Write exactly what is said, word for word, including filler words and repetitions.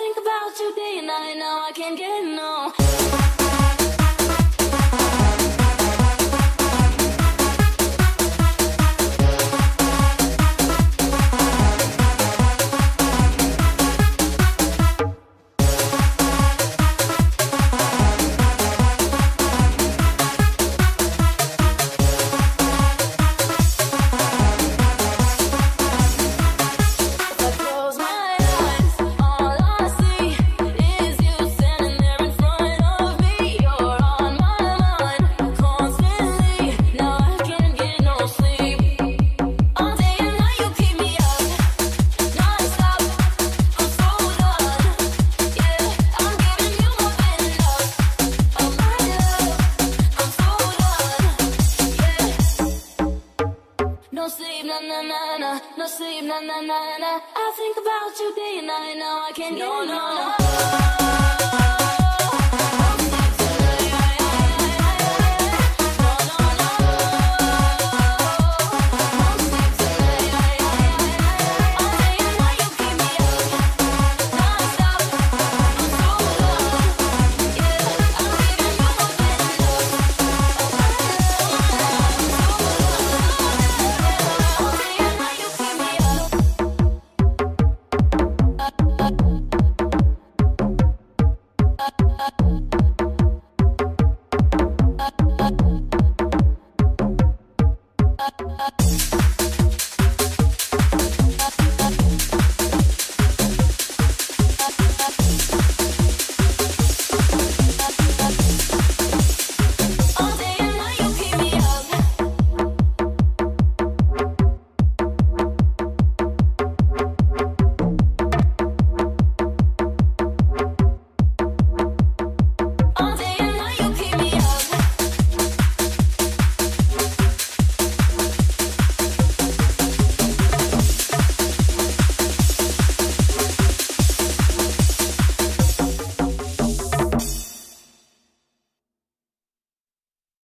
think about you day and night. Now I can't get no. No sleep, na na na na, no sleep, na na na na. I think about you day and night. Now I can't get no, no, no.